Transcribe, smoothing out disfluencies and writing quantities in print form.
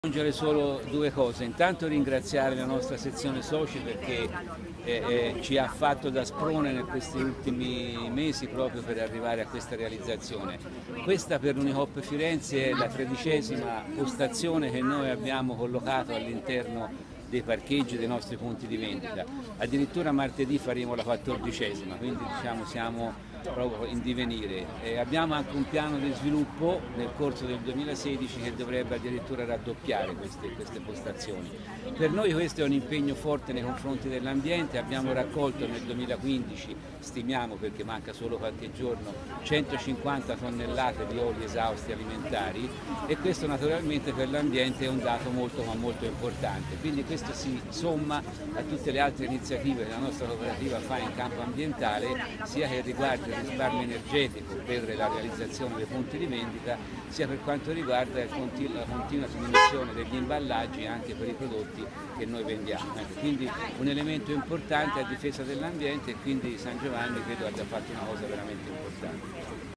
Aggiungere solo due cose. Intanto ringraziare la nostra sezione soci perché ci ha fatto da sprone in questi ultimi mesi proprio per arrivare a questa realizzazione. Questa per l'Unihop Firenze è la 13ª postazione che noi abbiamo collocato all'interno dei parcheggi dei nostri punti di vendita. Addirittura martedì faremo la 14ª, quindi diciamo siamo proprio in divenire. Abbiamo anche un piano di sviluppo nel corso del 2016 che dovrebbe addirittura raddoppiare queste postazioni. Per noi questo è un impegno forte nei confronti dell'ambiente. Abbiamo raccolto nel 2015, stimiamo perché manca solo qualche giorno, 150 tonnellate di oli esausti alimentari e questo naturalmente per l'ambiente è un dato molto ma molto importante. Quindi questo si somma a tutte le altre iniziative che la nostra cooperativa fa in campo ambientale, sia che riguarda il risparmio energetico per la realizzazione dei punti di vendita, sia per quanto riguarda la continua diminuzione degli imballaggi anche per i prodotti che noi vendiamo. Quindi un elemento importante a difesa dell'ambiente e quindi San Giovanni credo abbia fatto una cosa veramente importante.